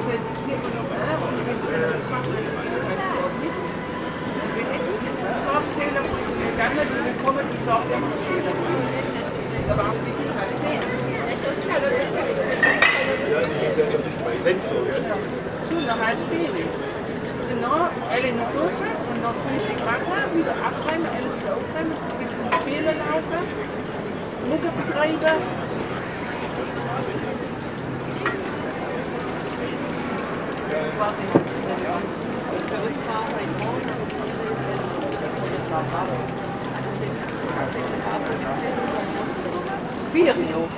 Noch halb wenig. Genau, alle in die Dusche und noch 50 Grad wieder abräumen, alle wieder aufräumen, ein bisschen Spiele laufen, Mucke betreiben. Vier noch.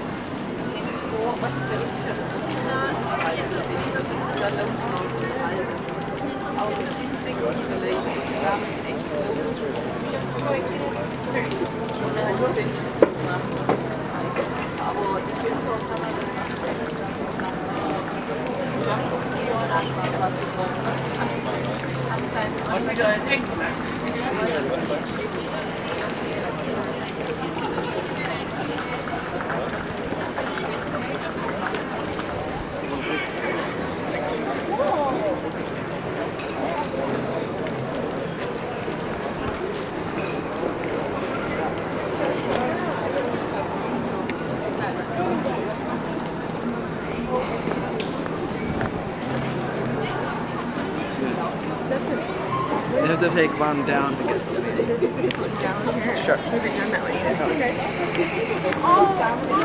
You have to take one down to get to the meeting. Down here. Sure. Moving down that way. Okay.